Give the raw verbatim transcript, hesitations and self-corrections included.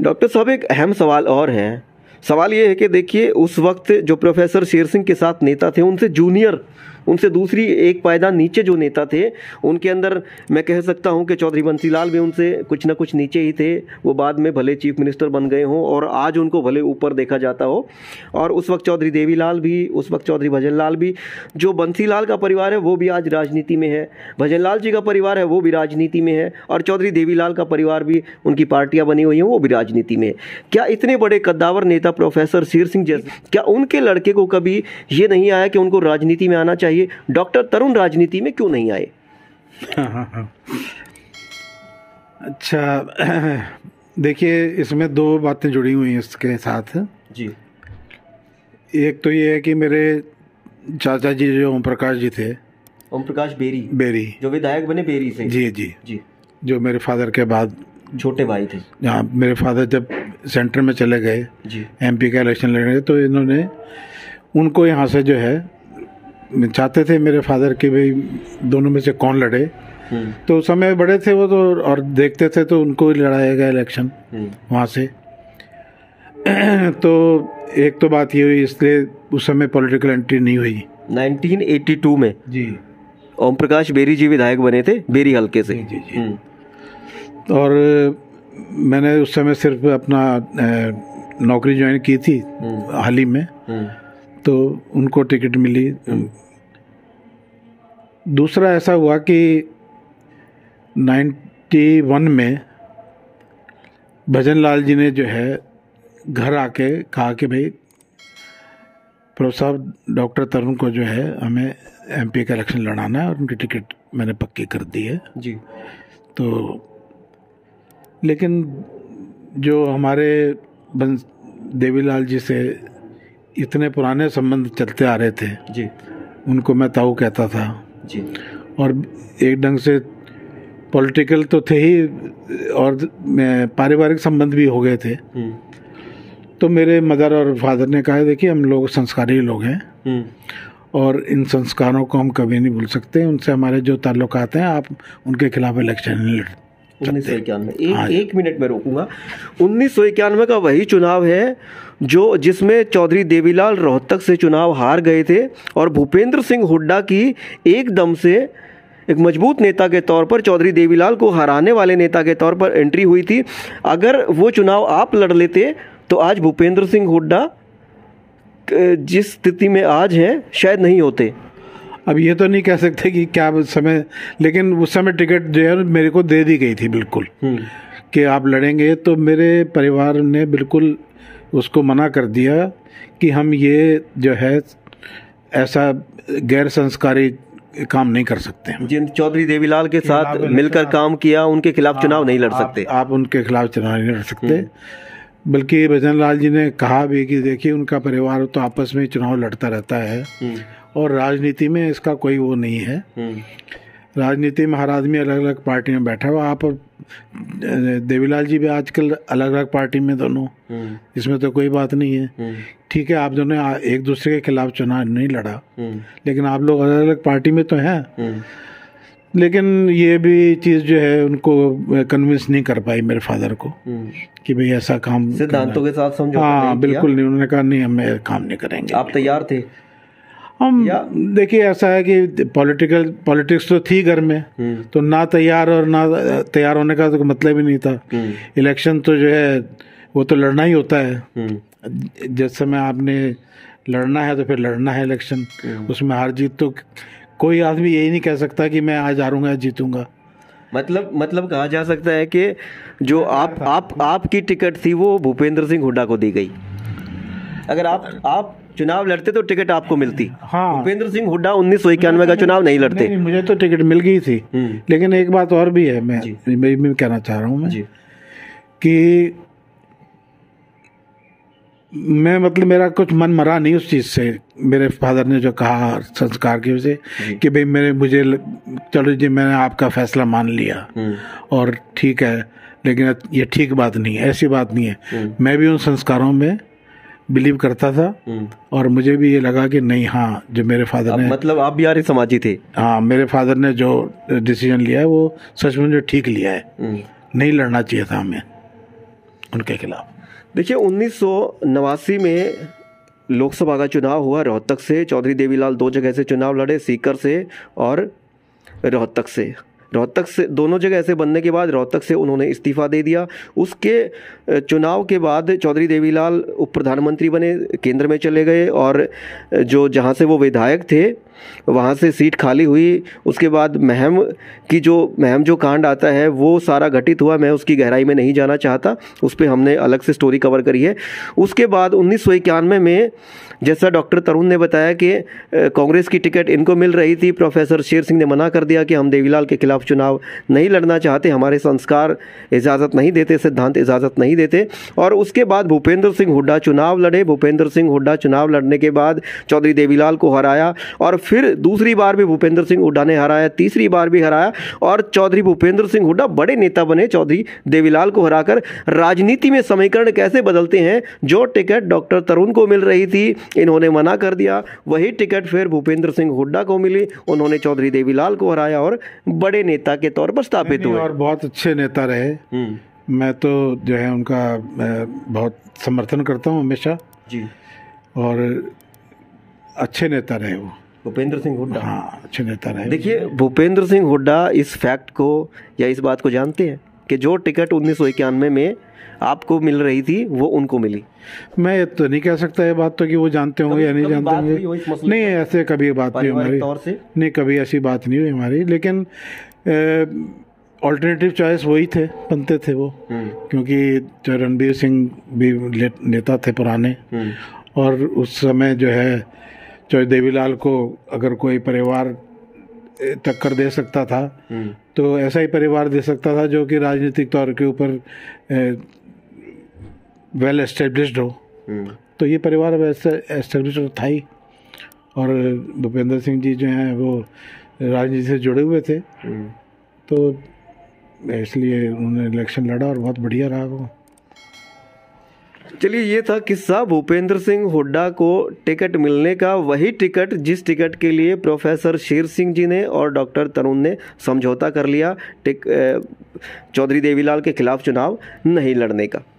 Doctor साहब, एक अहम सवाल और है। सवाल ये है कि देखिए, उस वक्त जो प्रोफेसर शेर सिंह के साथ नेता थे, उनसे जूनियर, उनसे दूसरी एक पायदान नीचे जो नेता थे, उनके अंदर मैं कह सकता हूं कि चौधरी बंसीलाल भी उनसे कुछ ना कुछ नीचे ही थे। वो बाद में भले चीफ मिनिस्टर बन गए हों और आज उनको भले ऊपर देखा जाता हो। और उस वक्त चौधरी देवीलाल भी, उस वक्त चौधरी भजनलाल भी, जो बंसीलाल का परिवार है वो भी आज राजनीति में है, भजनलाल जी का परिवार है वो भी राजनीति में है, और चौधरी देवीलाल का परिवार भी, उनकी पार्टियाँ बनी हुई हैं, वो भी राजनीति में है। क्या इतने बड़े कद्दावर नेता प्रोफेसर शेर सिंह जैसे, क्या उनके लड़के को कभी ये नहीं आया कि उनको राजनीति में आना चाहिए? डॉक्टर तरुण राजनीति में क्यों नहीं आए? हाँ हाँ हाँ। अच्छा, देखिए, इसमें दो बातें जुड़ी हुई हैं इसके साथ जी। एक तो ये है कि मेरे चाचा जी जो ओम प्रकाश जी थे, ओम प्रकाश बेरी बेरी जो विधायक बने बेरी से, जी जी जी, जो मेरे फादर के बाद छोटे भाई थे। हाँ, मेरे फादर जब सेंटर में चले गए, जी, एमपी का इलेक्शन लड़ गए, तो इन्होंने उनको यहाँ से जो है, चाहते थे मेरे फादर कि भाई दोनों में से कौन लड़े। तो उस समय बड़े थे वो, तो और देखते थे तो उनको ही लड़ाया गया इलेक्शन वहाँ से। तो एक तो बात ये हुई, इसलिए उस समय पॉलिटिकल एंट्री नहीं हुई। नाइनटीन एटी टू में जी ओम प्रकाश बेरी जी विधायक बने थे बेरी हल्के से। जी जी। और मैंने उस समय सिर्फ अपना नौकरी ज्वाइन की थी हाल ही में, तो उनको टिकट मिली। दूसरा ऐसा हुआ कि नाइन्टी वन में भजनलाल जी ने जो है घर आके कहा कि भाई प्रोफेसर डॉक्टर तरुण को जो है हमें एमपी का इलेक्शन लड़ाना है, और उनकी टिकट मैंने पक्की कर दी है जी। तो लेकिन जो हमारे बंस देवीलाल जी से इतने पुराने संबंध चलते आ रहे थे जी, उनको मैं ताऊ कहता था जी, और एक ढंग से पॉलिटिकल तो थे ही, और पारिवारिक संबंध भी हो गए थे। तो मेरे मदर और फादर ने कहा, देखिए हम लोग संस्कारी लोग हैं और इन संस्कारों को हम कभी नहीं भूल सकते, उनसे हमारे जो ताल्लुकात हैं, आप उनके खिलाफ इलेक्शन नहीं लड़। उन्नीस सौ इक्यानवे एक, एक मिनट में रोकूंगा। उन्नीस सौ इक्यानवे का वही चुनाव है जो जिसमें चौधरी देवीलाल रोहतक से चुनाव हार गए थे और भूपेंद्र सिंह हुड्डा की एकदम से एक मजबूत नेता के तौर पर, चौधरी देवीलाल को हराने वाले नेता के तौर पर एंट्री हुई थी। अगर वो चुनाव आप लड़ लेते तो आज भूपेंद्र सिंह हुड्डा जिस स्थिति में आज हैं शायद नहीं होते। अब ये तो नहीं कह सकते कि क्या उस समय, लेकिन उस समय टिकट जो है मेरे को दे दी गई थी बिल्कुल कि आप लड़ेंगे। तो मेरे परिवार ने बिल्कुल उसको मना कर दिया कि हम ये जो है ऐसा गैर संस्कारी काम नहीं कर सकते हैं। जिन चौधरी देवीलाल के साथ मिलकर काम किया उनके खिलाफ चुनाव नहीं लड़ सकते। आप उनके खिलाफ चुनाव नहीं लड़ सकते। बल्कि भजनलाल जी ने कहा भी कि देखिए उनका परिवार तो आपस में चुनाव लड़ता रहता है और राजनीति में इसका कोई वो नहीं है। राजनीति में हर आदमी अलग अलग पार्टी में बैठा हुआ। आप देवीलाल जी भी आजकल अलग अलग पार्टी में दोनों, इसमें तो कोई बात नहीं है। ठीक है, आप दोनों एक दूसरे के खिलाफ चुनाव नहीं लड़ा, लेकिन आप लोग अलग अलग पार्टी में तो हैं। लेकिन ये भी चीज़ जो है उनको कन्विंस नहीं कर पाई मेरे फादर को कि भाई ऐसा काम सिद्धांतों के साथ समझौता हाँ नहीं बिल्कुल नहीं। उन्होंने कहा नहीं, हम काम नहीं करेंगे। आप तैयार थे? हम देखिए ऐसा है कि पॉलिटिकल पॉलिटिक्स तो थी घर में, तो ना तैयार और ना तैयार होने का तो मतलब ही नहीं था। इलेक्शन तो जो है वो तो लड़ना ही होता है। जिस समय आपने लड़ना है तो फिर लड़ना है इलेक्शन। उसमें हार जीत तो कोई आदमी यही नहीं कह सकता कि मैं आज हारूंगा या जीतूंगा। मतलब मतलब कहा जा सकता है कि जो आप आप आपकी टिकट थी वो भूपेंद्र सिंह हुड्डा को दी गई। अगर आप आप चुनाव लड़ते तो टिकट आपको मिलती। हाँ, भूपेंद्र सिंह हुड्डा उन्नीस सौ इक्यानवे का चुनाव नहीं लड़ते। नहीं, नहीं, मुझे तो टिकट मिल गई थी। लेकिन एक बात और भी है, मैं मैं, मैं कहना चाह रहा हूँ मैं कि मैं मतलब मेरा कुछ मन मरा नहीं उस चीज़ से। मेरे फादर ने जो कहा संस्कार की वजह से कि भाई मेरे मुझे चलो जी मैंने आपका फैसला मान लिया और ठीक है, लेकिन ये ठीक बात नहीं है, ऐसी बात नहीं है। मैं भी उन संस्कारों में बिलीव करता था और मुझे भी ये लगा कि नहीं, हाँ जो मेरे फादर ने, मतलब आप भी आर्य समाजी थे। हाँ, मेरे फादर ने जो डिसीजन लिया है वो सचमुच जो ठीक लिया है। नहीं लड़ना चाहिए था हमें उनके खिलाफ। देखिए उन्नीस सौ नवासी में लोकसभा का चुनाव हुआ रोहतक से। चौधरी देवीलाल दो जगह से चुनाव लड़े, सीकर से और रोहतक से। रोहतक से दोनों जगह ऐसे बनने के बाद रोहतक से उन्होंने इस्तीफा दे दिया। उसके चुनाव के बाद चौधरी देवीलाल उप प्रधानमंत्री बने, केंद्र में चले गए और जो जहां से वो विधायक थे वहां से सीट खाली हुई। उसके बाद महम की जो महम जो कांड आता है वो सारा घटित हुआ। मैं उसकी गहराई में नहीं जाना चाहता, उस पर हमने अलग से स्टोरी कवर करी है। उसके बाद उन्नीस सौ इक्यानवे में जैसा डॉक्टर तरुण ने बताया कि कांग्रेस की टिकट इनको मिल रही थी, प्रोफेसर शेर सिंह ने मना कर दिया कि हम देवीलाल के खिलाफ चुनाव नहीं लड़ना चाहते, हमारे संस्कार इजाज़त नहीं देते, सिद्धांत इजाज़त नहीं देते। और उसके बाद भूपेंद्र सिंह हुड्डा चुनाव लड़े। भूपेंद्र सिंह हुड्डा चुनाव लड़ने के बाद चौधरी देवीलाल को हराया और फिर दूसरी बार भी भूपेंद्र सिंह हुड्डा ने हराया, तीसरी बार भी हराया और चौधरी भूपेंद्र सिंह हुड्डा बड़े नेता बने चौधरी देवीलाल को हराकर। राजनीति में समीकरण कैसे बदलते हैं, जो टिकट डॉक्टर तरुण को मिल रही थी इन्होंने मना कर दिया, वही टिकट फिर भूपेंद्र सिंह हुड्डा को मिली, उन्होंने चौधरी देवीलाल को हराया और बड़े नेता के तौर पर स्थापित हुए और बहुत अच्छे नेता रहे। मैं तो जो है उनका बहुत समर्थन करता हूँ हमेशा जी, और अच्छे नेता रहे वो भूपेंद्र सिंह हुड्डा। हाँ, अच्छे नेता रहे। देखिए भूपेंद्र सिंह हुड्डा इस फैक्ट को या इस बात को जानते हैं कि जो टिकट उन्नीस सौ इक्यानवे में आपको मिल रही थी वो उनको मिली। मैं तो नहीं कह सकता ये बात तो कि वो जानते होंगे या नहीं जानते होंगे, नहीं ऐसे कभी बात नहीं हमारी, नहीं कभी ऐसी बात नहीं हुई हमारी। लेकिन ऑल्टरनेटिव चॉइस वही थे, बनते थे वो, क्योंकि रणबीर सिंह भी नेता थे पुराने और उस समय जो है चौधरी देवीलाल को अगर कोई परिवार टक्कर दे सकता था तो ऐसा ही परिवार दे सकता था जो कि राजनीतिक तौर के ऊपर वेल एस्टेब्लिश्ड हो। तो ये परिवार वैसे एस्टेब्लिश्ड था ही, और भूपेंद्र सिंह जी जो हैं वो राजनीति से जुड़े हुए थे, तो इसलिए उन्होंने इलेक्शन लड़ा और बहुत बढ़िया रहा वो। चलिए ये था किस्सा भूपेंद्र सिंह हुड्डा को टिकट मिलने का, वही टिकट जिस टिकट के लिए प्रोफेसर शेर सिंह जी ने और डॉक्टर तरुण ने समझौता कर लिया टिक चौधरी देवीलाल के खिलाफ चुनाव नहीं लड़ने का।